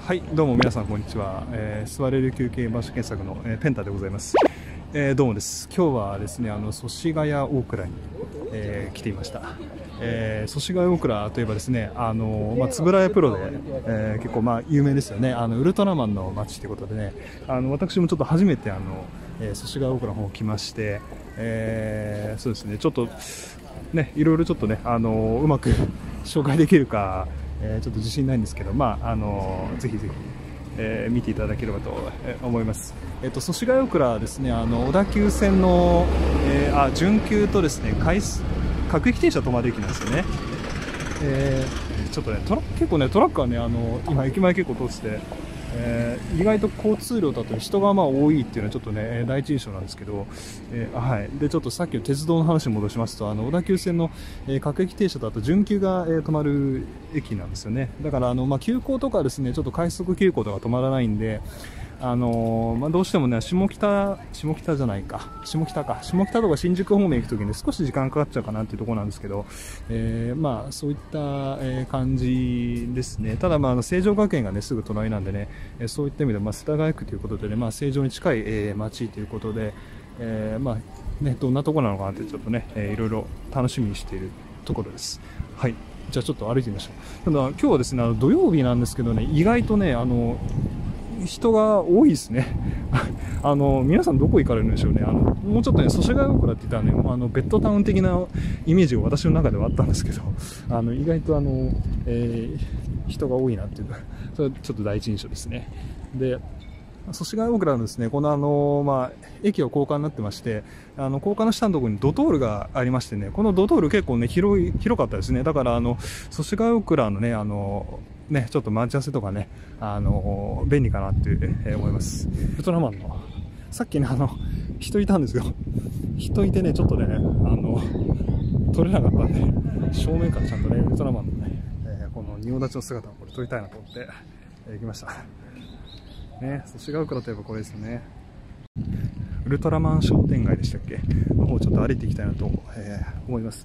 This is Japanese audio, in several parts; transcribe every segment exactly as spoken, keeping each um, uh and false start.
はい、どうも皆さんこんにちは。えー、座れる休憩場所検索の、えー、ペンタでございます。えー、どうもです。今日はですね、あの祖師ヶ谷大倉に、えー、来ていました。えー、祖師ヶ谷大倉といえばですね、あのまあ、円谷プロで、えー、結構まあ有名ですよね。あのウルトラマンの街ということでね、あの私もちょっと初めてあの、えー、祖師ヶ谷大倉の方来まして、えー、そうですね、ちょっとね、いろいろちょっとね、あのうまく紹介できるか。えー、ちょっと自信ないんですけど、まああのー、ぜひぜひ、えー、見ていただければと思います。えっと祖師ヶ谷大倉ですね、あの小田急線の、えー、あ準急とですね、回各駅停車止まる駅なんですよね。えー、ちょっとねトラ結構ねトラックはね、あの今駅前結構通して、えー、意外と交通量だと人がまあ多いっていうのはちょっとね第一印象なんですけど、えー、はい。でちょっとさっきの鉄道の話に戻しますと、あの小田急線の、えー、各駅停車だと準急が、えー、止まる駅なんですよね。だからあのまあ急行とかですね、ちょっと快速急行とか止まらないんで、あのーまあ、どうしてもね下北下北じゃないか下北か下北とか新宿方面行くときに少し時間かかっちゃうかなっていうところなんですけど、えー、まあそういった、えー、感じですね。ただまああの成城学園がねすぐ隣なんでね、えー、そういった意味でまあ世田谷区ということでね、まあ成城に近い、えー、街ということで、えー、まあねどんなところなのかなってちょっとね、えー、いろいろ楽しみにしているところです。はい。じゃあちょっと歩いてみましょう。ただ今日はですね、あの土曜日なんですけどね、意外とねあの人が多いですね。あの皆さんどこ行かれるんでしょうね。あのもうちょっとね祖師ヶ谷大倉って言ったらね、あのベッドタウン的なイメージが私の中ではあったんですけど、あの意外とあの、えー、人が多いなっていうか、それはちょっと第一印象ですね。で祖師ヶ谷大倉のですね、このあの、まあ、駅は高架になってまして、あの高架の下のところにドトールがありましてね、このドトール結構ね広い広かったですね。だからあの祖師ヶ谷大倉のね、あのねちょっと待ち合わせとかね、あの便利かなって、えー、思います。ウルトラマンのさっきねあの人いたんですよ。人いてねちょっとねあの撮れなかったんで、正面からちゃんとねウルトラマンのね、えー、この仁王立ちの姿をこれ撮りたいなと思って、えー、行きました。ね、祖師ヶ谷大倉といえばこれですよね。ウルトラマン商店街でしたっけの方をちょっと歩いていきたいなと、えー、思います。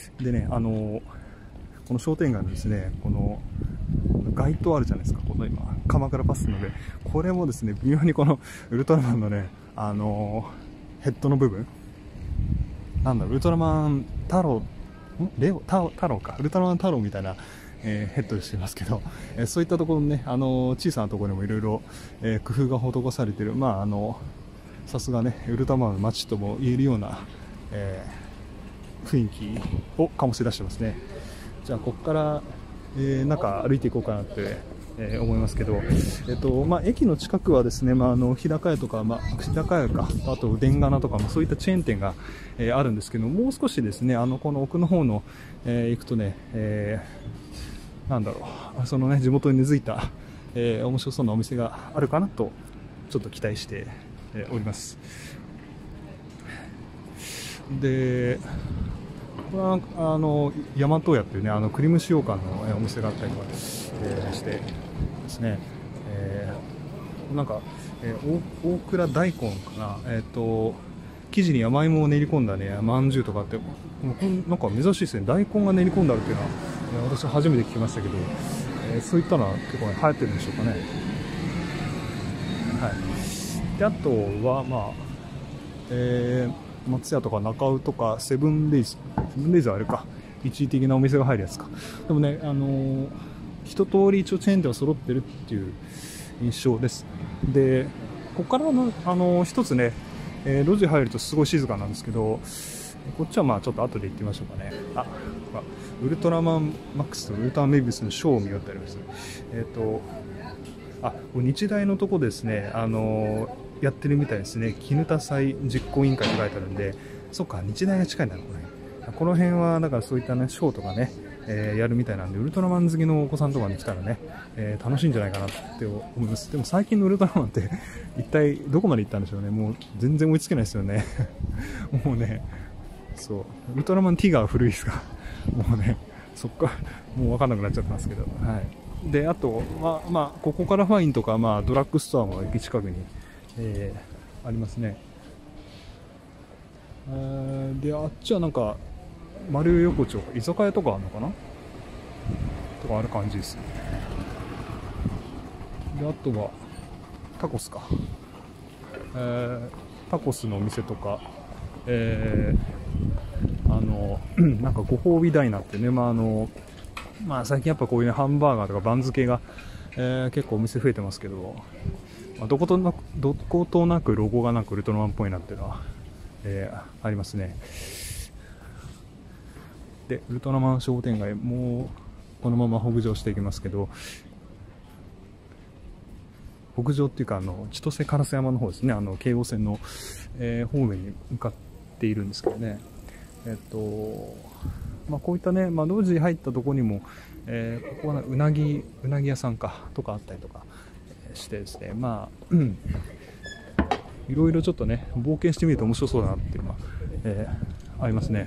でね、あのー、この商店街のですね、この街灯あるじゃないですか。この今鎌倉パスので、これもですね微妙にこのウルトラマンのね、あのー、ヘッドの部分なんだウルトラマン太郎んレオ太郎かウルトラマン太郎みたいなえー、ヘッドしてますけど、えー、そういったところのね、あのー、小さなところにもいろいろ工夫が施されている、まああのさすがねウルトラマンの街とも言えるような、えー、雰囲気を醸し出してますね。じゃあここから、えー、中歩いていこうかなって、えー、思いますけど、えっとまあ、駅の近くはですね、まあ、あの日高屋とか、まあ、日高屋か、あと電ガナとか、まあ、そういったチェーン店が、えー、あるんですけど、もう少しですね、あのこの奥の方の、えー、行くとね、えーなんだろう、そのね地元に根付いた、えー、面白そうなお店があるかなとちょっと期待して、えー、おります。でこれはあの大和屋っていうねあの栗蒸し羊羹の、えー、お店があったりとか、えー、してですね、えー、なんか、えー、大倉大根かな、えっ、ー、と生地に山芋を練り込んだねまんじゅうとかって、なんか珍しいですね。大根が練り込んであるっていうのは私は初めて聞きましたけど、えー、そういったのは結構、ね、流行ってるんでしょうかね。はい。であとはまあ、えー、松屋とか中尾とかセブンデイズ、セブンデイズはあれか一時的なお店が入るやつか。でもね、あのー、一通り一応チェーン店は揃ってるっていう印象です。でここからの、あのー、一つね、えー、路地入るとすごい静かなんですけど、こっちはまあちょっと後で行ってみましょうかね。あ、ウルトラマンマックスとウルトラメビウスのショーを見ようってあります。えっ、ー、と、あ、日大のとこですね、あのー、やってるみたいですね。絹田祭実行委員会って書いてあるんで、そっか、日大が近いんだな、これ。この辺は、だからそういったね、ショーとかね、えー、やるみたいなんで、ウルトラマン好きのお子さんとかに来たらね、えー、楽しいんじゃないかなって思います。でも最近のウルトラマンって一体どこまで行ったんでしょうね。もう全然追いつけないですよね。もうね、そう、ウルトラマンティガー古いですが、もうね、そっか、もう分かんなくなっちゃったんですけど、はい。で、あと、まあ、まあ、ここからファインとか、まあ、ドラッグストアも駅近くに、えー、ありますね。えー、で、あっちはなんか、丸横丁、居酒屋とかあるのかなとかある感じです。 で、あとはタコスか、えー、タコスのお店とか、えー、あのなんかご褒美ダイナーってね、まああのまあ、最近やっぱこういう、ね、ハンバーガーとかバンズ系が、えー、結構お店増えてますけど、まあ、どことなくどことなくロゴがなんかウルトラマンっぽいなっていうのは、えー、ありますね。で、ウルトラマン商店街もうこのまま北上していきますけど、北上っていうかあの千歳烏山の方ですね、あの京王線の、えー、方面に向かっているんですけどね、えっとまあ、こういったね、まあ、路地入ったところにも、えー、ここは、ね、うなぎうなぎ屋さんかとかあったりとかしてですね、まあ、うん、いろいろちょっとね冒険してみると面白そうだなっていうのが、えー、ありますね。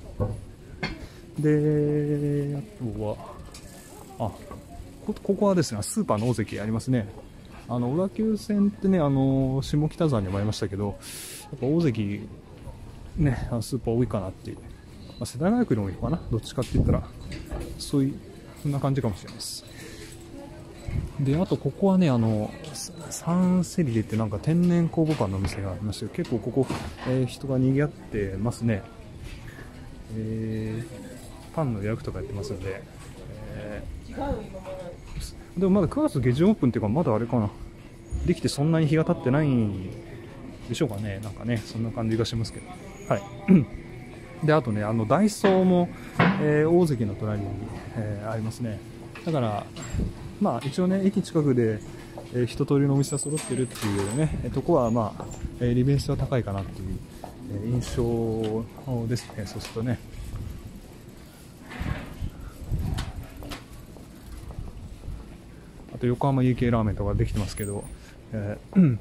で、あとはあ こ, ここはですねスーパーの大関ありますね。あの小田急線ってね、あの下北沢にもありましたけど、やっぱ大関ねスーパー多いかなっていう、まあ、世田谷区に多いのかな、どっちかって言ったらそういうそんな感じかもしれないです。で、あとここはね、あのサンセリレってなんか天然酵母パンのお店がありまして、結構ここ、えー、人が賑わってますね。えーパンの予約とかやってますので、えー、でもまだくがつ下旬オープンっていうか、まだあれかな、できてそんなに日が経ってないんでしょうかね、なんかね、そんな感じがしますけど、はい。で、あとね、あのダイソーも、えー、大関の隣に、えー、ありますね。だから、まあ、一応ね、駅近くで、えー、一通りのお店が揃ってるっていうね、えー、とこは、まあ、えー、利便性は高いかなっていう、えー、印象ですね、そうするとね。あと横浜家系ラーメンとかできてますけど、えーうん、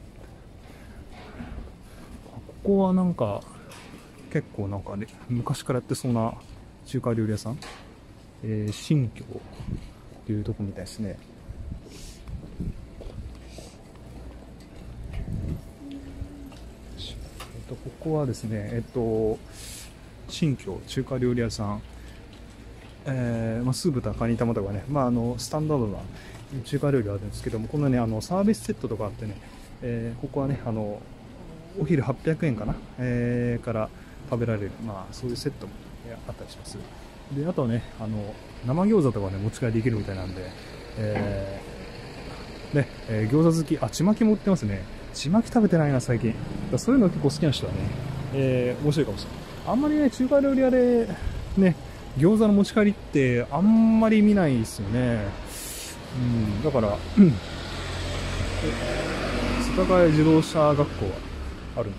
ここはなんか結構なんか、ね、昔からやってそうな中華料理屋さん、えー、新居っていうとこみたいですね。えっと、ここはですね、えっと新居中華料理屋さん、えーまあ、酢豚カニ玉とかね、まあ、あのスタンダードな中華料理あるんですけども、このねあのサービスセットとかあってね、えー、ここはねあのお昼はっぴゃくえんかな、えー、から食べられる、まあ、そういうセットもあったりします。で、あとはねあの生餃子とかね持ち帰りできるみたいなんで、えーねえー、餃子好き、あちまきも売ってますね。ちまき食べてないな最近。そういうの結構好きな人はね、えー、面白いかもしれない。あんまりね中華料理屋でね餃子の持ち帰りってあんまり見ないですよね。うん、だから、うん、世田谷自動車学校はあるん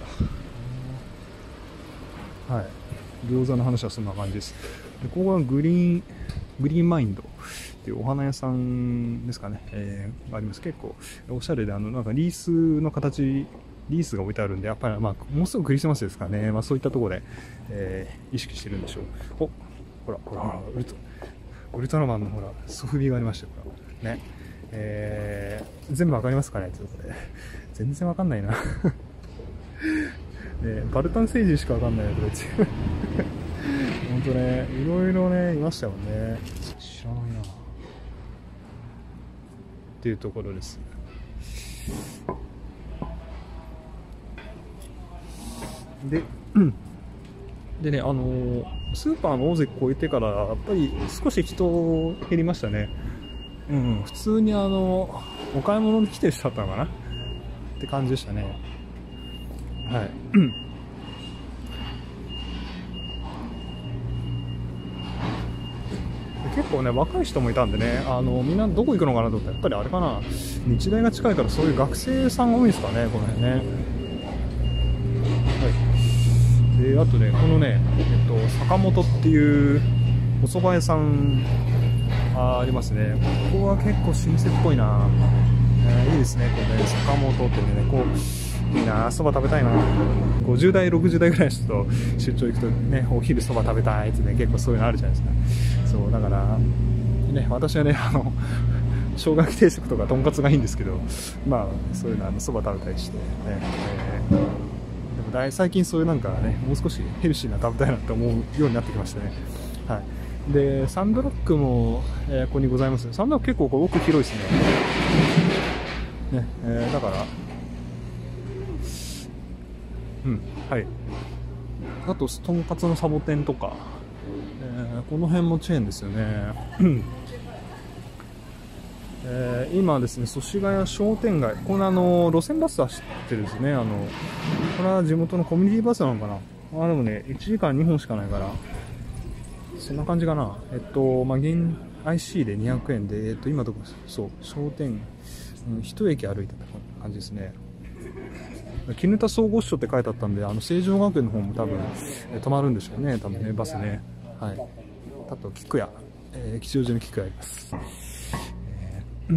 だ。はい、餃子の話はそんな感じです。で、ここはグリーングリーンマインドっていうお花屋さんですかね、えー、あります。結構おしゃれで、あのなんかリースの形、リースが置いてあるんで、やっぱり、まあ、もうすぐクリスマスですかね、まあ、そういったところで、えー、意識してるんでしょう。お、ほらほらほら、ウルトウルトラマンのほらソフビがありましたよ、これね。えー、全部わかりますかねということで、全然わかんないな、ね、バルタン星人しかわかんないな、これ本当ね、いろいろねいましたもんね。知らないなっていうところです。で、でね、あのー、スーパーの大関超えてからやっぱり少し人減りましたね。うん、普通にあのお買い物に来てる人だったのかなって感じでしたね。はい。結構ね若い人もいたんでね、あのみんなどこ行くのかなと思ったら、やっぱりあれかな、日大が近いからそういう学生さんが多いんですかね、この辺ね。はい。で、あとね、このね、えっと坂本っていうお蕎麦屋さんあ, ありますね。ここは結構老舗っぽいな、えー、いいですね、これね、坂本ってね、こういいな、そば食べたいな。ごじゅう代ろくじゅう代ぐらいの人と出張行くとね、お昼そば食べたいってね、結構そういうのあるじゃないですか。そうだからね、私はねあの生姜焼き定食とかとんかつがいいんですけど、まあそういうのそば食べたりして、ねえー、でもだい最近そういうなんかね、もう少しヘルシーな食べたいなって思うようになってきましたね。はい。で、サンドラックも、えー、ここにございます。サンドラック結構こう奥広いですね。 ね、えー、だからうんはいあととんかつのサボテンとか、えー、この辺もチェーンですよねえー、今ですね、祖師ヶ谷商店街、このあの路線バス走ってるんですね、あのこれは地元のコミュニティバスなのかな、あでもね、いちじかんにほんしかないから、そんな感じかな、えっと、まあ、現 アイシー でにひゃくえんで、えっと、今どこ、そう、商店、うん、一駅歩いてた感じですね。絹田総合支所って書いてあったんで、あの成城学園の方も多分、え止まるんでしょうね、多分ね、バスね。はい。あと、菊屋、えー、吉祥寺の菊屋あります。うん、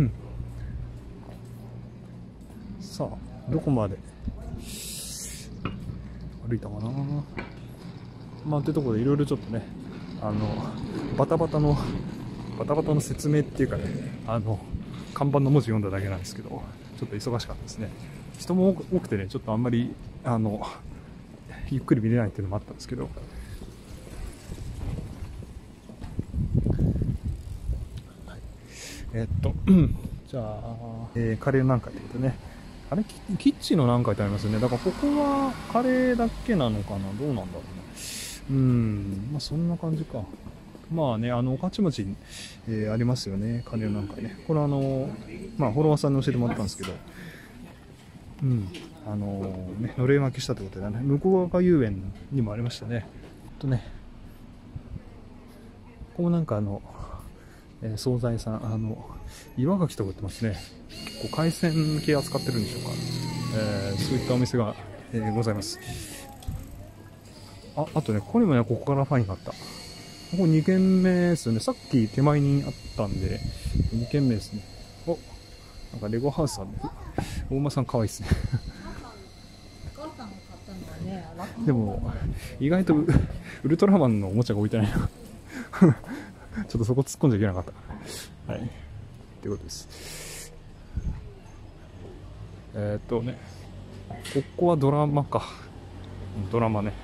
さあどこまで歩いたかな、まあってところでいろいろちょっとねあのバタバタのバタバタの説明っていうかねあの看板の文字読んだだけなんですけどちょっと忙しかったですね。人も多くてねちょっとあんまりあのゆっくり見れないっていうのもあったんですけど、えっとじゃあ、えー、カレー何回ってことね。あれ、キッチンの何回ってありますよね。だからここはカレーだけなのかな、どうなんだろうね。うん、まあそんな感じか。まあね、あの、御徒町に、えー、ありますよね、カレー何回ね。これあの、まあフォロワーさんに教えてもらったんですけど、うん、あのー、ね、のれん分けしたってことでね、向こう側遊園にもありましたね。とね、ここもなんかあの、えー、惣菜さん、あの、岩牡蠣とか売ってますね。結構海鮮系扱ってるんでしょうか。えー、そういったお店が、えー、ございます。あ、あとね、ここにもね、ここからファインがあった。ここにけんめですよね。さっき手前にあったんで、にけんめですね。お、なんかレゴハウスあるね。大間さん可愛いですね。でも、意外とウルトラマンのおもちゃが置いてないな。ちょっとそこ突っ込んじゃいけなかった。はい。ってことです。えー、っとね、ここはドラマか。ドラマね。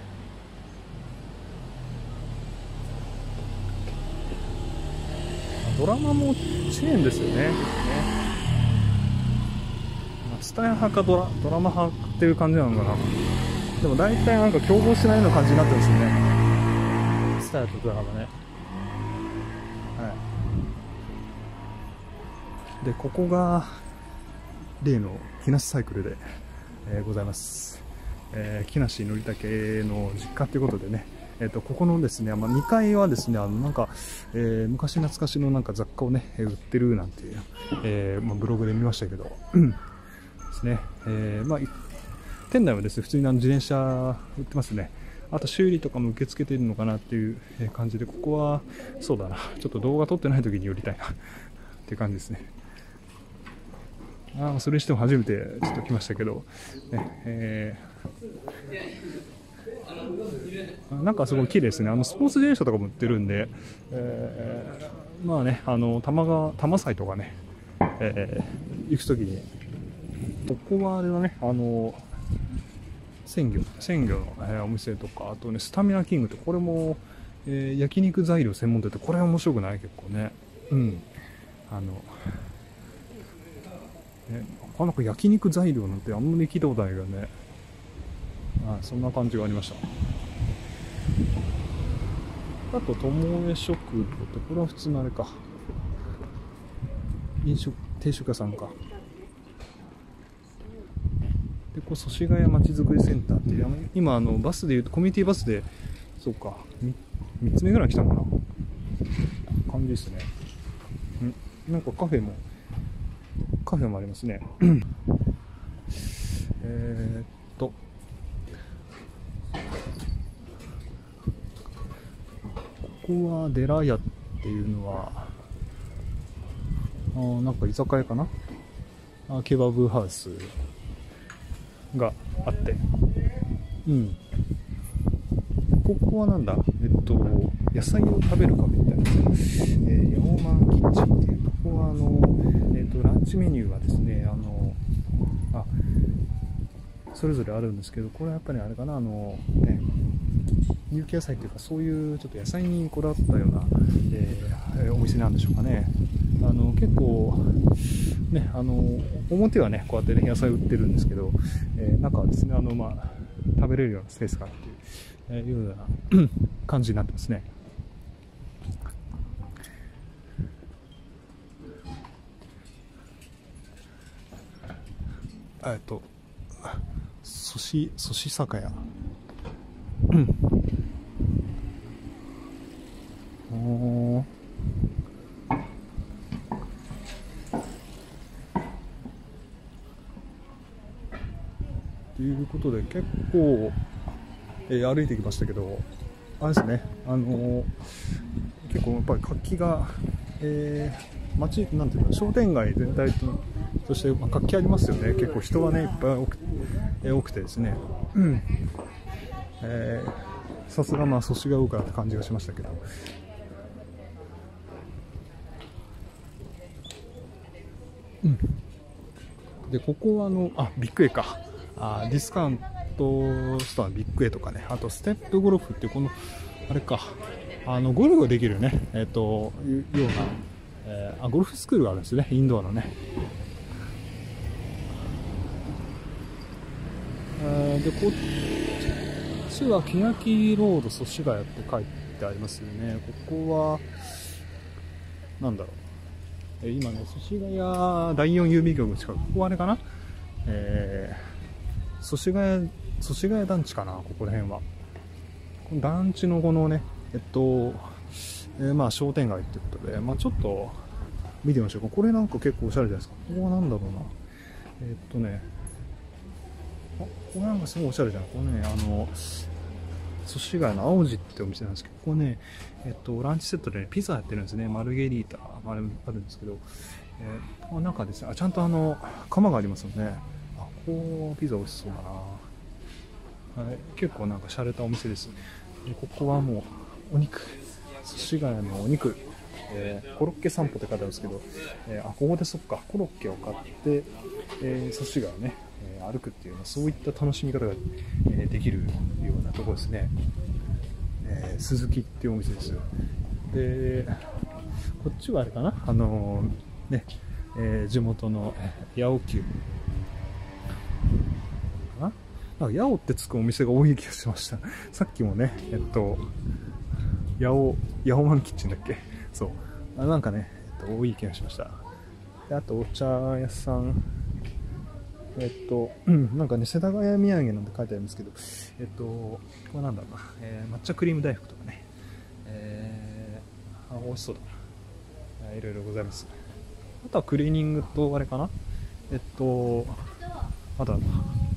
ドラマもチェーンですよね。スタヤ派かドラ、ドラマ派っていう感じなのかな。でも大体なんか競合しないような感じになってるんですよね。スタヤとドラマね。はい。で、ここが例の木梨サイクルで、えー、ございます。えー、木梨憲武の実家ということでね。えっと、ここのですね、まあ、にかいはですね、あの、なんか、えー、昔懐かしのなんか雑貨をね、売ってるなんていう、えー、まあ、ブログで見ましたけど、ですね、えー、まあ、店内はですね、普通にあの自転車売ってますね。あと修理とかも受け付けているのかなっていう感じで、ここは、そうだな、ちょっと動画撮ってない時に寄りたいなっていう感じですね。ああ、それにしても初めてちょっと来ましたけど、ね、えー、なんかすごい綺麗ですね。あのスポーツ自転車とかも売ってるんで、えー、まあね、あの多摩川、多摩祭とかね、えー、行くときに、ここはあれだね、あの鮮魚、鮮魚の、えー、お店とか、あとね、スタミナキングって、これも、えー、焼肉材料専門店って、これは面白くない結構ね。うん。あの、ね、なかなか焼肉材料なんてあんまり聞いたことないけどね。あ、そんな感じがありました。あと、ともえ食堂って、これは普通のあれか。飲食、定食屋さんか。で、こう、祖師ヶ谷まちづくりセンターっていう、今、あの、バスでいうと、コミュニティバスで、そうか、みっつめぐらい来たのかな。感じですね。んなんかカフェも、カフェもありますね。えーっと、ここはデラヤっていうのは、あなんか居酒屋かなあ、ケバブハウスがあって、うん。ここはなんだ、えっと、野菜を食べるカフェみたいな、えー、ヤオマンキッチンっていう、ここはあの、えっと、ランチメニューがですね、あの、あ、それぞれあるんですけど、これはやっぱりあれかな、あの、ね、 有機野菜というか、そういうちょっと野菜にこだわったような、えー、お店なんでしょうかね。あの結構ね、あの表はねこうやってね野菜売ってるんですけど、えー、中はですね、あのまあ食べれるようなスペースがあるという、えー、いうような感じになってますね。えっと寿司寿司酒屋。おー。ということで結構、えー、歩いてきましたけど、あれですね、あのー、結構やっぱり活気が、えー、街なんていうの、商店街全体とそして、まあ、活気ありますよね。結構人がねいっぱい多く、えー、多くてですね、うん、えー、さすがまあ祖師ヶ丘って感じがしましたけど。うん、でここはあのあビッグ A か、あディスカウントストアビッグ A とかね、あとステップゴルフっていうこのあれか、あのゴルフができるね、えっというような、えー、あゴルフスクールがあるんですね、インドアのね。えー、でこっちは欅ロード祖師ヶ谷って書いてありますよね。ここはなんだろう、今ね祖師ヶ谷だいよん郵便局の近く、ここはあれかな、えー、祖師ヶ谷祖師ヶ谷団地かな、ここら辺は。この団地のこのね、えっと、えー、まあ商店街ってことで、まあちょっと見てみましょうか。これなんか結構おしゃれじゃないですか。ここはなんだろうな、えー、っとね、あ、ここなんかすごいおしゃれじゃん。ここね、あの祖師ヶ谷の青路ってお店なんですけど、ここね、えっとランチセットで、ね、ピザやってるんですね。マルゲリータあるんですけど、えー、この中ですね、あちゃんとあの窯がありますよね。あ、ここピザ美味しそうだな。はい、結構なんか洒落たお店です。でここはもうお肉、寿司ヶ谷のお肉、えー、コロッケ散歩って書いてあるんですけど、えー、あここでそっか、コロッケを買って、えー、寿司ヶ谷ね、えー、歩くっていうのはそういった楽しみ方が、えー、できるようなところですね。えー、鈴木っていうお店です。でこっちはあれかな、あのー、ね、えー、地元の八尾急かな、なんか八尾ってつくお店が多い気がしました。さっきもね、えっと、八尾、八尾マンキッチンだっけ、そう。あなんかね、えっと、多い気がしました。であと、お茶屋さん。えっと、うん、なんかね、世田谷土産なんて書いてありますけど、えっと、これなんだろうな、えー、抹茶クリーム大福とかね、えー、あ、美味しそうだな。いろいろございます。あとはクリーニングと、あれかな、えっと、あとは、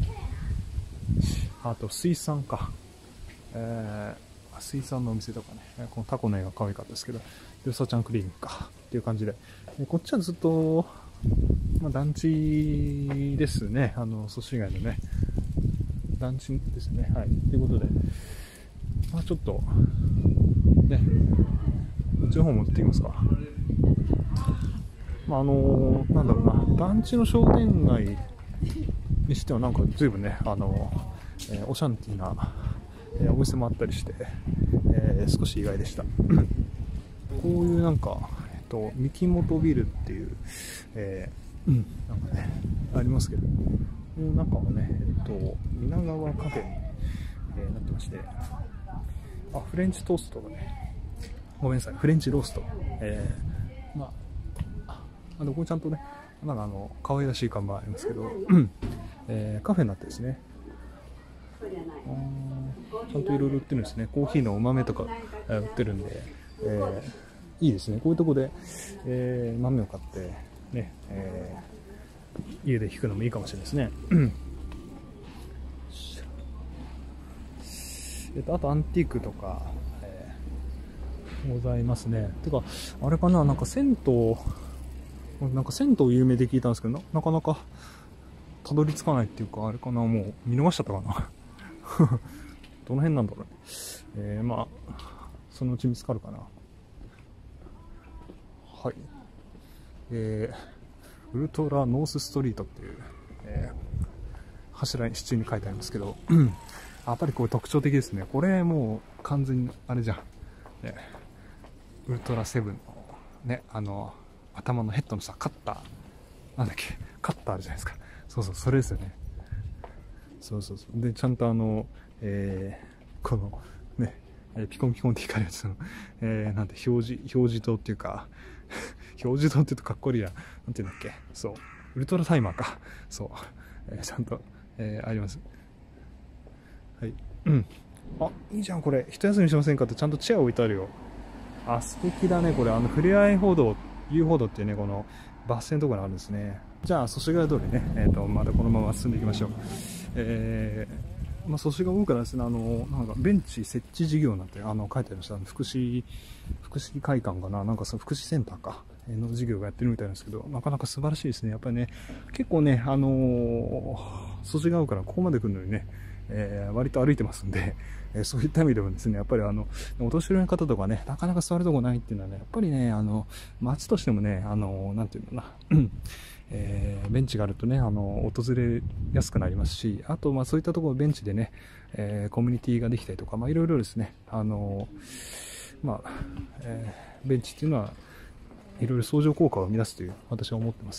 あと水産か、えー、水産のお店とかね、このタコの絵が可愛かったですけど、よさちゃんクリーニングかっていう感じで、こっちはずっと、まあ、団地ですね、あの祖師ヶ谷のね、団地ですね。はい、ということで、まあ、ちょっと、ね、こっちの方持っていきますか。まあ、あのー、なんだろうな、団地の商店街にしてはなんか随分ね、あのーえー、オシャンティーな、えー、お店もあったりして、えー、少し意外でした。こういうなんか、えっと、三木本ビルっていう、えー、うん、なんかね、ありますけど、この中はね、えっと、皆川カフェに、えー、なってまして、あ、フレンチトーストがね、ごめんなさい、フレンチロースト、えー、まあ、あのここちゃんとね、なんかあの可愛らしい看板ありますけど、えー、カフェになってですね、ちゃんといろいろ売ってるんですね。コーヒーのお豆とか、えー、売ってるんで、えー、いいですね。こういうとこで、えー、豆を買ってね、えー、家で引くのもいいかもしれないですね。えっとあとアンティークとか、えー、ございますね。てかあれかな、なんか銭湯なんか銭湯有名で聞いたんですけど な, なかなかたどり着かないっていうか、あれかな、もう見逃しちゃったかなどの辺なんだろうね。えー、まあそのうち見つかるかな。はい、えー、ウルトラノースストリートっていう、えー、柱に支柱に書いてありますけど、 やっぱりこれ特徴的ですね。これもう完全にあれじゃん。ね、ウルトラセブンのね、あの、頭のヘッドのさ、カッター。なんだっけ、カッターあるじゃないですか。そうそう、それですよね。そうそうそう。で、ちゃんとあの、えー、この、ね、ピコンピコンって光るやつの、えー、なんて表示、表示灯っていうか、表示灯って言うとかっこいいな。なんていうんだっけ。そう。ウルトラタイマーか。そう。えー、ちゃんと、えー、あります。はい。うん。あ、いいじゃん、これ。一休みしませんかってちゃんとチェア置いてあるよ。あ、素敵だね、これ。あの、ふれあい歩道、遊歩道っていうね、この、バス停のところにあるんですね。じゃあ、祖師ヶ谷通りね、えっと、まだこのまま進んでいきましょう。えー、まあ、祖師ヶ谷からですね、あの、なんか、ベンチ設置事業なんて、あの、書いてありました。あの福祉、福祉会館かな、なんかその福祉センターか、の事業がやってるみたいなんですけど、なかなか素晴らしいですね。やっぱりね、結構ね、あのー、祖師ヶ谷からここまで来るのにね、えー、割と歩いてますんで、えー、そういった意味でもですね、やっぱりあの、お年寄りの方とかね、なかなか座るとこないっていうのはね、やっぱりね、あの、街としてもね、あの、なんていうのかな、えー、ベンチがあるとね、あの、訪れやすくなりますし、あと、まあそういったところベンチでね、えー、コミュニティができたりとか、まあいろいろですね、あの、まあ、えー、ベンチっていうのは、いろいろ相乗効果を生み出すという、私は思ってます。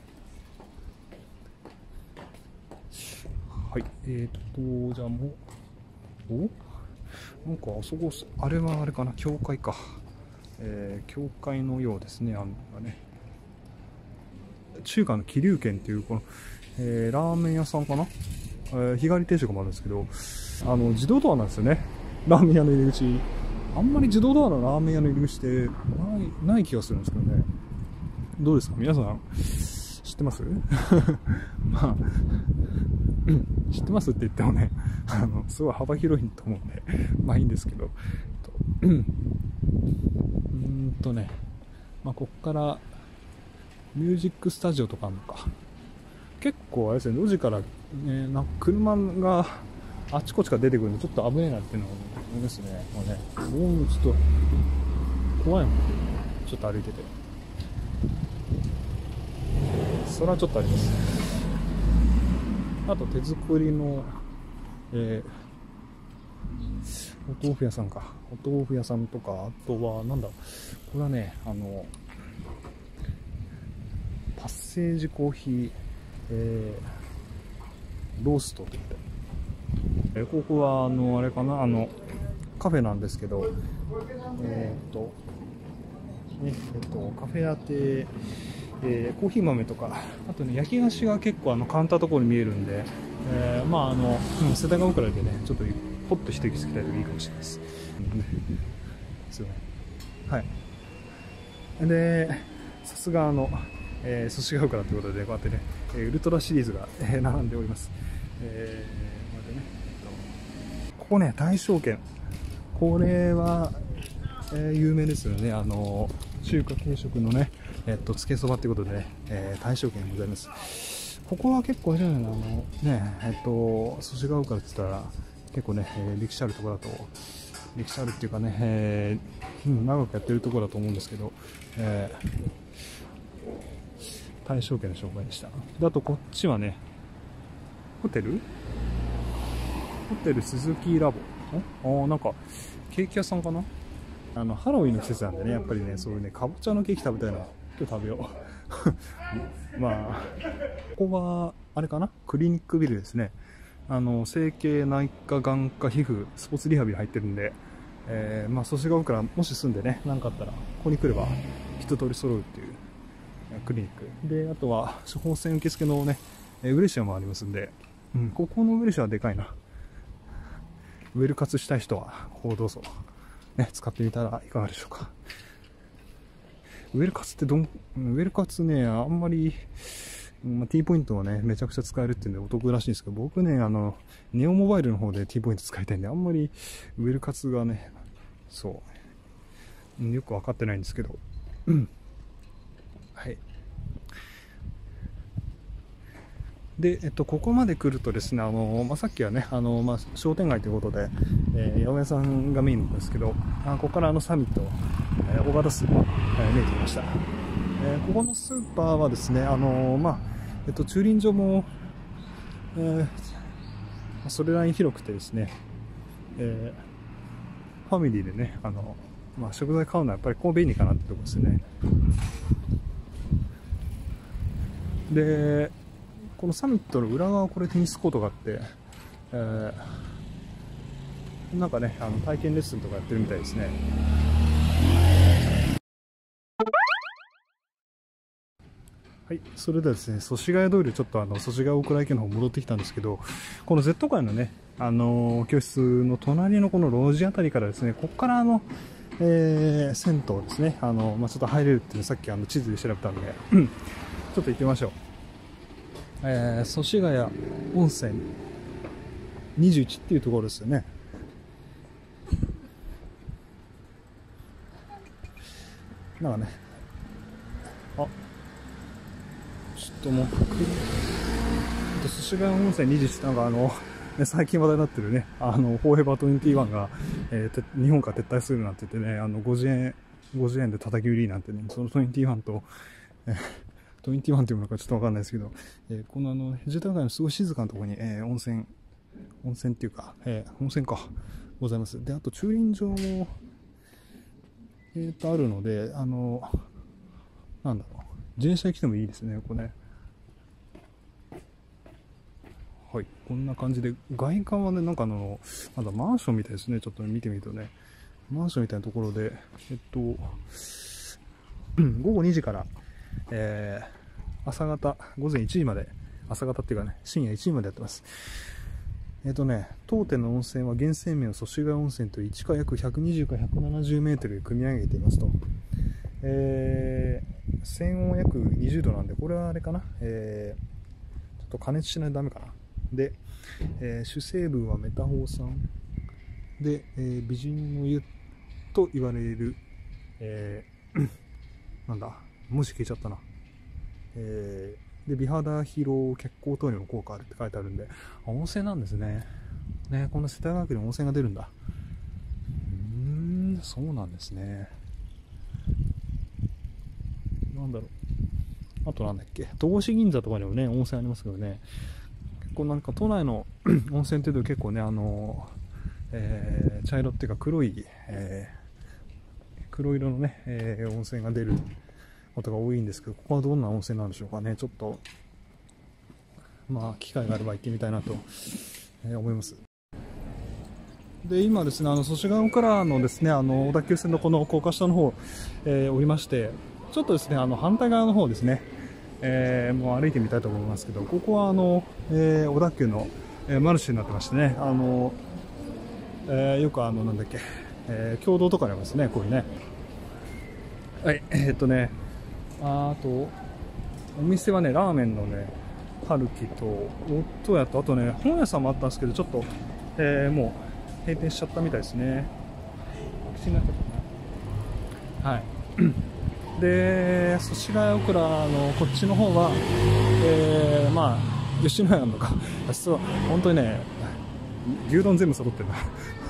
はい、えーっと、じゃあもう、おなんかあそこ、あれはあれかな、教会か。えー、教会のようですね、あのね。中華の桐生軒っていう、この、えー、ラーメン屋さんかな、えー、日帰り定食もあるんですけど、あの、自動ドアなんですよね。ラーメン屋の入り口。あんまり自動ドアのラーメン屋の入り口ってない、ない気がするんですけどね。どうですか皆さん、知ってますまあ、知ってますって言ってもね、あの、すごい幅広いと思うんで、まあいいんですけど、うーんとね、まあこっから、ミュージックスタジオとかあるのか。結構あれですね、路地から、ね、なんか車があちこちから出てくるんで、ちょっと危ねえなっていうのが思いますね。もうね、もうちょっと、怖いもん。ちょっと歩いてて。それはちょっとあります。あと手作りの、えー、お豆腐屋さんか。お豆腐屋さんとか、あとは、なんだ、これはね、あの、パッセージコーヒー、えー、ローストって言って、えー、ここは、あの、あれかな、あの、カフェなんですけど、えー、っと、ね、えっと、カフェラテ、えー、コーヒー豆とか、あとね、焼き菓子が結構あのカウンターところに見えるんで、えー、まああの、うん、世田谷区らいでね、ちょっとポッと一息つきたいといいかもしれないです。うんね、ですよね。はい。で、さすがあの、えー、祖師ヶ谷からということで、こうやってね、ウルトラシリーズが、えー、並んでおります。えー、これでね、えっと、ここね、大正軒。これは、えー、有名ですよね。あの、中華定食のね、えっと、つけそばということでね、えー、大正軒でございます。ここは結構あれじゃないの、あの、ね、えっと、祖師ヶ谷からって言ったら、結構ね、えー、歴史あるところだと、歴史あるっていうかね、えー、うん、長くやってるところだと思うんですけど、えー、大正軒の紹介でした。で、あとこっちはね、ホテルホテル鈴木ラボ。ああ、なんか、ケーキ屋さんかな、あの、ハロウィンの季節なんでね、やっぱりね、そういうね、かぼちゃのケーキ食べたいな。今日食べよう。まあ、ここは、あれかな、クリニックビルですね。あの、整形内科眼科皮膚、スポーツリハビリ入ってるんで、えー、まあ、祖師ヶ谷からもし住んでね、なんかあったら、ここに来れば、一通り揃うっていうクリニック。で、あとは、処方箋受付のね、ウレシアもありますんで、うん、ここのウレシアはでかいな。ウェル活したい人は、ここをどうぞ。ね、使ってみたらいかがでしょうか。ウェル活ってどん、ウェル活ね、あんまり、まあ、T ポイントはね、めちゃくちゃ使えるっていうんでお得らしいんですけど、僕ね、あの、ネオモバイルの方で T ポイント使いたいんで、あんまりウェル活がね、そう、よくわかってないんですけど、うん。はい。で、えっと、ここまで来るとですね、あの、まあ、さっきはね、あの、まあ、商店街ということで、えー、八百屋さんがメインなんですけど、あここからあのサミット、えー、小型スーパー、えー、見えてきました。えー、ここのスーパーはですね、あの、まあ、えっと、駐輪場も、えー、 それなりに広くてですね、えー、ファミリーでね、あの、まあ、食材買うのはやっぱりこう便利かなってとこですね。で、このサミットの裏側、これテニスコートがあって、えー、なんかね、あの体験レッスンとかやってるみたいですね。はい、それではですね、祖師ヶ谷通り、ちょっとあの祖師ヶ谷大倉駅の方戻ってきたんですけど、この Z 階のね、あのー、教室の隣のこの路地あたりからですね、ここからあの、えー、銭湯ですね、あの、まあ、ちょっと入れるっていうのさっきあの地図で調べたんで、ちょっと行ってみましょう。えー、祖師ヶ谷温泉にじゅういちっていうところですよね。なんかね、あ、ちょっともう、祖師ヶ谷温泉にじゅういちってなんかあの、ね、最近話題になってるね、あの、フォーエバーにじゅういちが、えー、日本から撤退するなんて言ってね、あの、ごじゅうえん、ごじゅうえんで叩き売りなんてね、そのにじゅういちと、えー、にじゅういちっていうのかちょっとわかんないですけど、えー、このあの、住宅街のすごい静かなところに、えー、温泉、温泉っていうか、えー、温泉か、ございます。で、あと駐輪場も、えーと、あるので、あの、なんだろう、自転車来てもいいですね、ここね。はい、こんな感じで、外観はね、なんかあの、まだマンションみたいですね、ちょっと見てみるとね、マンションみたいなところで、えっと、ごごにじから、えー、朝方、ごぜんいちじまで、朝方っていうかね、深夜いちじまでやってます。えっとね、当店の温泉は源泉名を祖師ヶ谷温泉という地下約ひゃくにじゅうからひゃくななじゅうメートルで組み上げていますと。えー、泉温約にじゅうどなんで、これはあれかな、えー、ちょっと加熱しないとダメかな。で、えー、主成分はメタホウ酸で、えー、美人の湯と言われる、えー、なんだ、文字消えちゃったな。えー、で、美肌疲労血行等にも効果あるって書いてあるんで、温泉なんですね。ね、こんな世田谷区に温泉が出るんだ。うーん、そうなんですね。なんだろう。あとなんだっけ、戸越銀座とかにもね、温泉ありますけどね。結構なんか都内の温泉っていうと結構ね、あの、えー、茶色っていうか黒い、えー、黒色のね、えー、温泉が出ることが多いんですけど、ここはどんな温泉なんでしょうかね。ちょっと、まあ、機会があれば行ってみたいなと、えー、思います。で、今ですね、あの、祖師ヶ谷からのですね、あの、小田急線のこの高架下の方、えー、降りまして、ちょっとですね、あの、反対側の方ですね、えー、もう歩いてみたいと思いますけど、ここはあの、えー、小田急の、えー、マルシェになってましてね、あの、えー、よくあの、なんだっけ、えー、共同とかありますね、こういうね。はい、えー、っとね、あ, あと、お店はね、ラーメンのね、春樹と、夫やと、あとね、本屋さんもあったんですけど、ちょっと、えー、もう閉店しちゃったみたいですね。口になっちゃったな。はい。で、祖師ヶ谷大倉のこっちの方は、えー、まあ、吉野家なのか、実は本当にね、牛丼全部揃ってるな。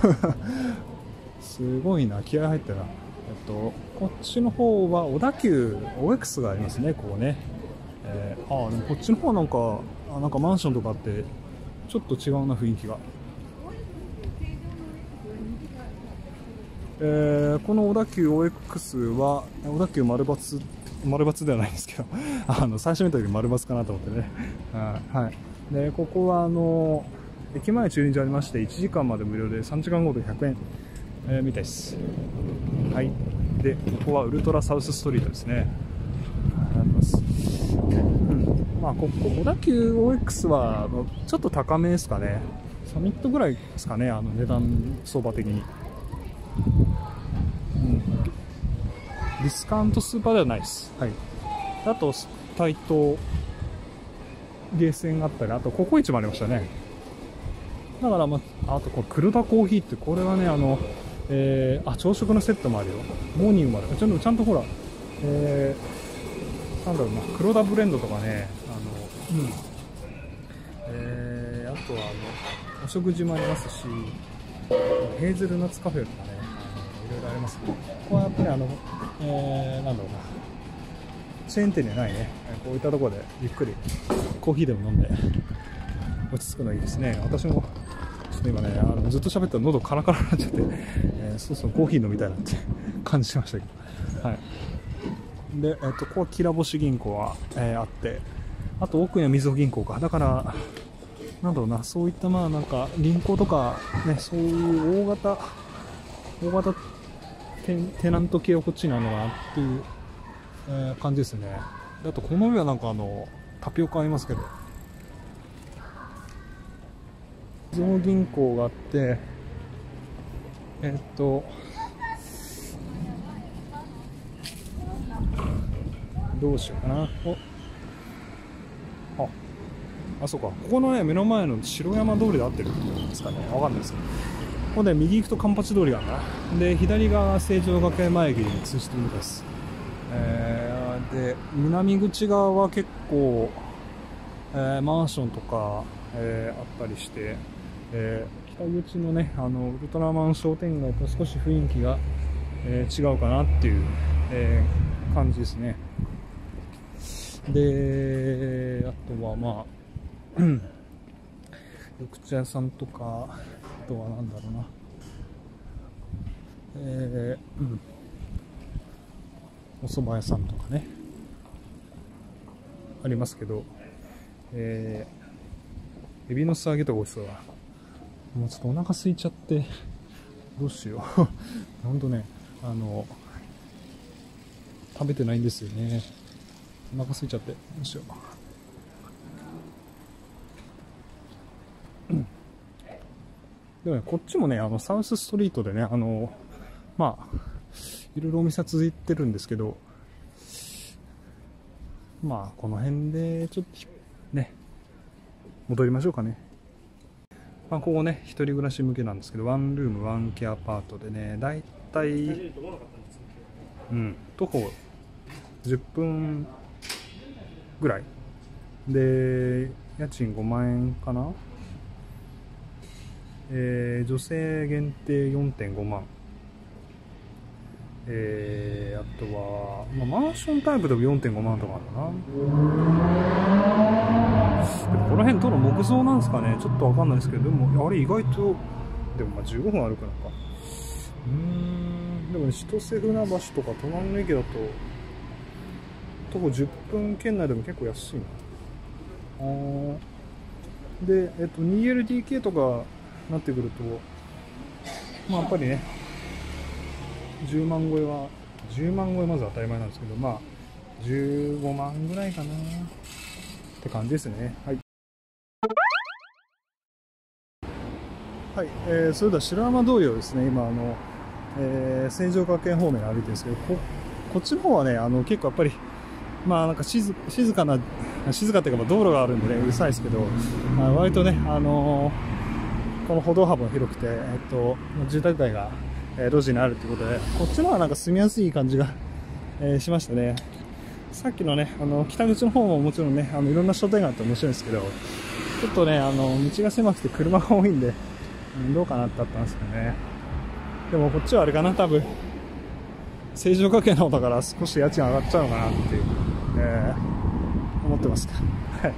すごいな、気合入ってるな。えっと、こっちの方は小田急 オーエックス がありますね、こうね。えー、ああ、でもこっちの方はなんか、あ、なんかマンションとかあって、ちょっと違うな、雰囲気が。えー、この小田急 オーエックス は、小田急丸×、丸×ではないんですけど、あの、最初見た時丸×かなと思ってね。はい。で、ここはあの、駅前駐輪場ありまして、いちじかんまで無料でさんじかんごとひゃくえん、えー、みたいです。はい。で、ここはウルトラサウスストリートですね。あります。うん。まあ、ここ、小田急 オーエックス は、ちょっと高めですかね。サミットぐらいですかね、あの、値段相場的に。うん、ディスカウントスーパーではないです。はい。あと、台東、ゲーセンがあったり、あと、ココイチもありましたね。だから、まあ、あと、これ、黒田コーヒーって、これはね、あの、えー、あ、朝食のセットもあるよ。モーニングもある。ちゃんと、ちゃんとほら、えー、なんだろうな、黒田ブレンドとかね、あの、うん。えー、あとは、あの、お食事もありますし、ヘーゼルナッツカフェとかね、いろいろありますね。ここはやっぱりあの、えー、なんだろうな、チェーン店にはないね、こういったところでゆっくりコーヒーでも飲んで落ち着くのいいですね。私もちょっと今ね、あのずっと喋ったら喉カラカラになっちゃって、えー、そうそうコーヒー飲みたいなって感じしましたけど、はい。で、えっと、ここはきらぼし銀行は、えー、あって、あと奥にはみずほ銀行か。だから、なんだろうな、そういったまあなんか銀行とか、ね、そういう大型、大型テ, テナント系はこっちにあるのかなっていう、えー、感じですね。であと、この上はなんかあの、タピオカありますけど、みずほ銀行があって、えー、っと、どうしようかな。おあ、あ、そうか。ここのね、目の前の城山通りで合ってるんですかね。わかんないですけど。ここで右行くとカンパチ通りがあるな。で、左側成城学園前駅に通じてるみたいです。えー、で、南口側は結構、えー、マンションとか、えー、あったりして、えー、北口のね、あの、ウルトラマン商店街と少し雰囲気が、えー、違うかなっていう、えー、感じですね。で、あとはまあ、緑茶屋さんとか、あとはなんだろうな、えー、うん、お蕎麦屋さんとかね、ありますけど、えー、エビの素揚げとか美味しそうだ。もうちょっとお腹空いちゃって、どうしよう。ほんとね、あの、食べてないんですよね。お腹空いちゃって、どうしよう。うん、でもね、こっちもね、あの、サウスストリートでね、あの、まあ、いろいろお店は続いてるんですけど、まあ、この辺で、ちょっと、ね、戻りましょうかね。まあ、ここね、一人暮らし向けなんですけど、ワンルーム、ワンケアパートでね、だいたい、うん、徒歩じゅっぷんぐらい。で、家賃ごまんえんかな。えー、女性限定 よんてんごまん。えー、あとは、まあ、マンションタイプでも よんてんごまんとかあるかな。でもこの辺どの木造なんですかね、ちょっとわかんないですけど、でもあれ意外と、でもまあじゅうごふん歩くのか。うーん、でもね、千歳船橋とか隣の駅だと、徒歩じゅっぷん圏内でも結構安いな。あーで、えっと、にエルディーケー とかなってくると、まあやっぱりね、じゅうまん超えは、じゅうまん超えまず当たり前なんですけど、まあ、じゅうごまんぐらいかなって感じですね。はい。はい、えー、それでは白山通りをですね、今、あの、えー、成城学園方面に歩いてるんですけど、こ、こっちの方はね、あの、結構やっぱり、まあなんか静、静かな、静かっていうか、まあ道路があるんでね、うるさいですけど、まあ、割とね、あのー、この歩道幅が広くて、えっと、住宅街が、えー、路地にあるということで、こっちの方はなんか住みやすい感じが、えー、しましたね。さっきのね、あの、北口の方ももちろんね、あの、いろんな商店街あって面白いんですけど、ちょっとね、あの、道が狭くて車が多いんで、うん、どうかなってあったんですけどね。でもこっちはあれかな、多分、成城学園の方だから少し家賃上がっちゃうのかなっていう、えー、思ってますか。はい。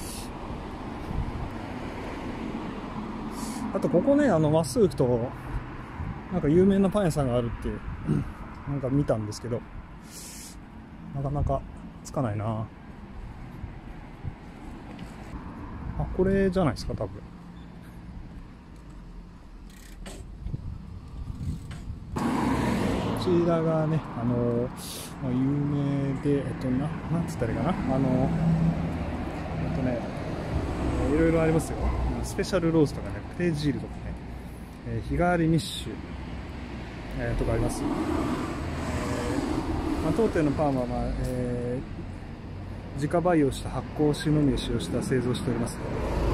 あとここね、あの、まっすぐ行くと、なんか有名なパン屋さんがあるって、なんか見たんですけど、なかなかつかないな。あ、これじゃないですか、多分。こちらがね、あの、まあ、有名で、えっと、な、なんつったらいいかな。あの、えっとね、いろいろありますよ。スペシャルローズとかね、プレジールとかね、えー、日替わりミッシュ、えー、とかあります。えーまあ、当店のパンは、まあえー、自家培養した発酵種のみを使用した製造しております。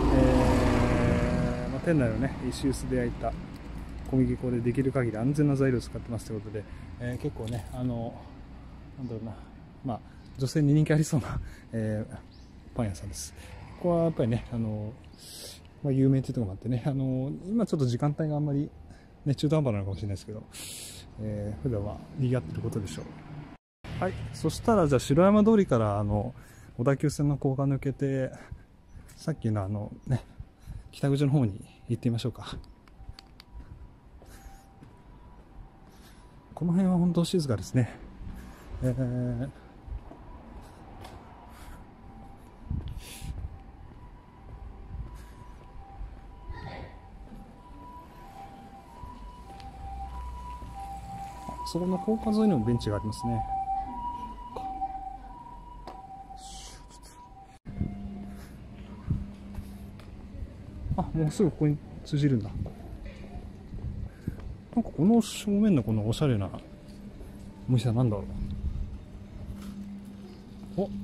えーまあ、店内のね、石臼で焼いた小麦粉でできる限り安全な材料を使ってますということで、えー、結構ね、あの、なんだろうな、まあ、女性に人気ありそうな、えー、パン屋さんです。ここはやっぱりね、あの、まあ、有名っていうところもあってね、あの、今ちょっと時間帯があんまり、ね、中途半端なのかもしれないですけど、えー、普段は賑わってることでしょう。はい。そしたら、じゃあ、城山通りから、あの、小田急線の高架抜けて、さっきのあの、ね、北口の方に行ってみましょうか。この辺は本当静かですね。えー、そこの高架沿いにもベンチがありますね。あ、もうすぐここに通じるんだ。なんかこの正面のこのおしゃれなお店は何だろう。お、こ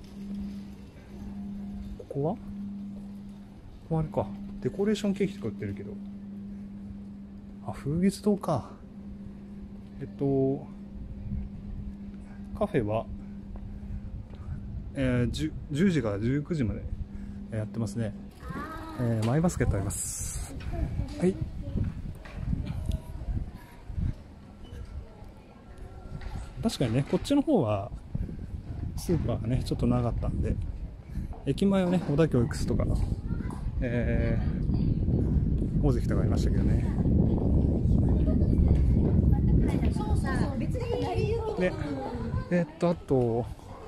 こはここあれか、デコレーションケーキとか売ってるけど、あ、風月堂か。えっとカフェは、えー、じゅうじからじゅうくじまでやってますね。えー、マイバスケットあります。はい。確かにね、こっちの方はスーパーがねちょっと長かったんで、駅前はね小田急 X とか、えー、大関とかありましたけどね。で、えー、っとあと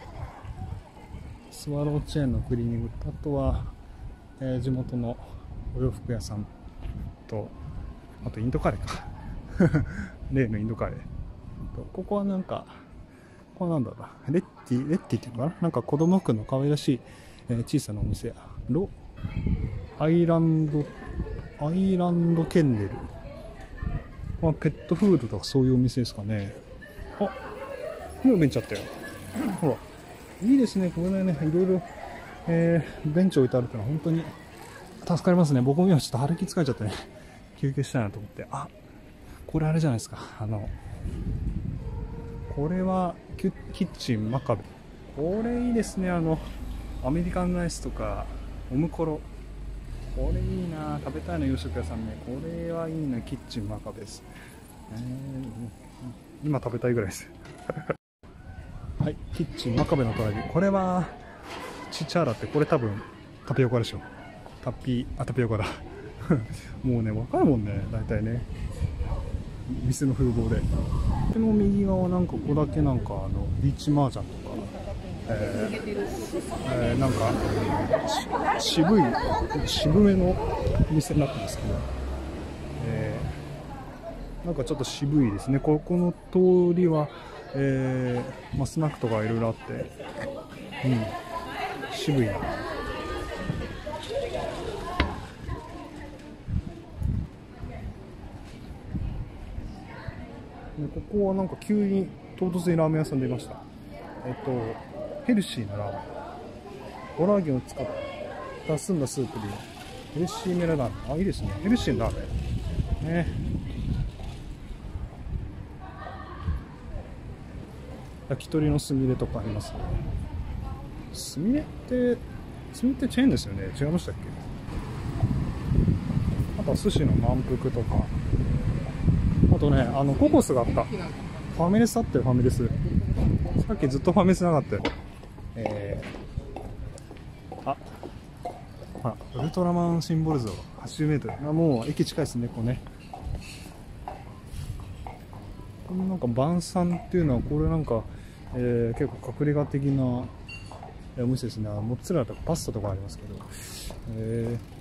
スワローチェーンのクリーニングと、あとは、えー、地元のお洋服屋さんと、あとインドカレーか例のインドカレー。ここはなんか、これなんだろうな、レッティ、レッティっていうのかな、なんか子供服の可愛らしい、えー、小さなお店や、ロ、アイランド、アイランドケンネル。まあ、ペットフードとかそういうお店ですかね。あ、もうベンチあったよ。ほら、いいですね、これね、いろいろ、えー、ベンチ置いてあるってのは本当に助かりますね。僕も今ちょっと歩き疲れちゃってね、休憩したいなと思って。あ、これあれじゃないですか。あの、これはキュキッチンマカベ。これいいですね。あのアメリカンライスとかオムコロ、これいいな。食べたいな、洋食屋さんね。これはいいな、キッチンマカベです、えー、今食べたいぐらいですはい、キッチンマカベの隣。これはチチャーラって、これ多分タピオカでしょ。タピあタピオカだもうね分かるもんね、大体ね、店の風貌で。この右側なんかここだけなんかあのビーチマージャンとか、えーえー、なんか渋い渋めの店になってますけど、えー、なんかちょっと渋いですね。ここの通りは、えーまあ、スナックとかいろいろあって、うん、渋いな。ここはなんか急に唐突にラーメン屋さん出ました。えっとヘルシーなラーメン、コラーゲンを使った澄んだスープでヘルシーめなラーメン。あ、いいですね、ヘルシーなラーメンね。焼き鳥のすみれとかありますね。すみれってすみれってチェーンですよね。違いましたっけ。あとは寿司の満腹とか、あとね、あのココスがあった。ファミレスあってる、ファミレス。さっきずっとファミレスなかったよ。えー、あ、ほら、ウルトラマンシンボル像はちじゅうメートル。あ、もう駅近いですね、こうね。このなんか晩餐っていうのは、これなんか、えー、結構隠れ家的なお店ですね。モッツァレラとかパスタとかありますけど。えー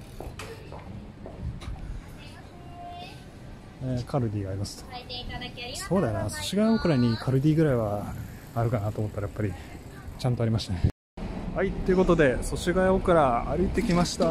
えー、カルディがありますと。そうだよな、寿司が大倉にカルディぐらいはあるかなと思ったら、やっぱりちゃんとありましたね。はい、ということで祖師ヶ谷大倉歩いてきました。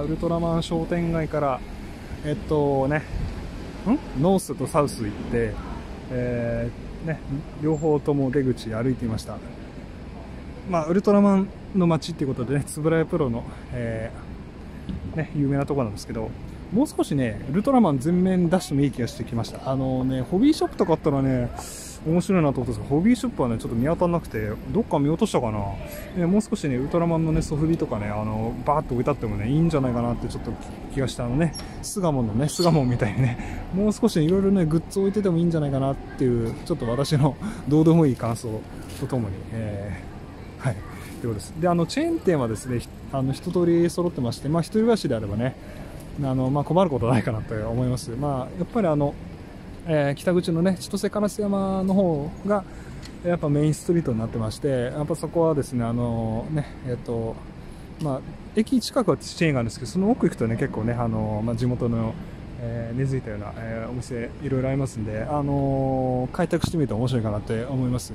ウルトラマン商店街からえっとねんノースとサウス行って、えーね、両方とも出口歩いていました。まあウルトラマンの街っていうことでね、円谷プロの、えーね、有名なところなんですけど、もう少しね、ウルトラマン全面出してもいい気がしてきました。あのね、ホビーショップとかあったらね、面白いなと思ったんですけど、ホビーショップはね、ちょっと見当たらなくて、どっか見落としたかな。ね、もう少しね、ウルトラマンのね、ソフビとかね、あの、バーッと置いてあってもね、いいんじゃないかなってちょっと気がした。あのね、巣鴨のね、巣鴨みたいにね、もう少しいろいろね、グッズ置いててもいいんじゃないかなっていう、ちょっと私のどうでもいい感想とともに、えー、はい。ということです。で、あの、チェーン店はですね、あの、一通り揃ってまして、まあ、一人暮らしであればね、 あの、まあ、困ることないかなと思います。まあ、やっぱりあの、えー、北口のね、千歳烏山の方が、やっぱメインストリートになってまして、やっぱそこはですね、あのね、えっと、まあ、駅近くはチェーンがあるんですけど、その奥行くとね、結構ね、あのまあ、地元の、えー、根付いたような、えー、お店、いろいろありますんで、あのー、開拓してみると面白いかなって思います。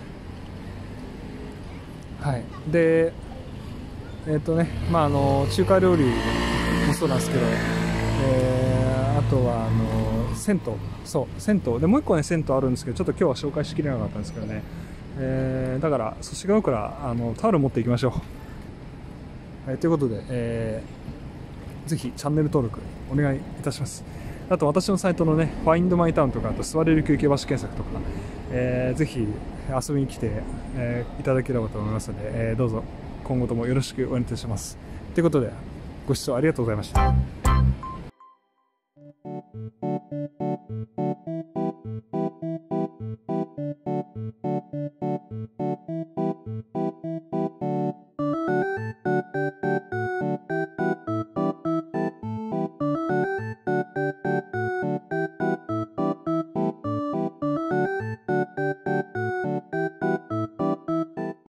はい。で、えっとね、まあ、あの、中華料理もそうなんですけど、えー、あとは、あの、銭湯。そう、銭湯。で、もう一個ね、銭湯あるんですけど、ちょっと今日は紹介しきれなかったんですけどね。えー、だから、祖師ヶ谷からあのタオル持っていきましょう。はい、ということで、えー、ぜひチャンネル登録お願いいたします。あと、私のサイトのね、Find My Town とか、あと座れる休憩場所検索とか、えー、ぜひ遊びに来て、えー、いただければと思いますので、えー、どうぞ今後ともよろしくお願いいたします。ということで、ご視聴ありがとうございました。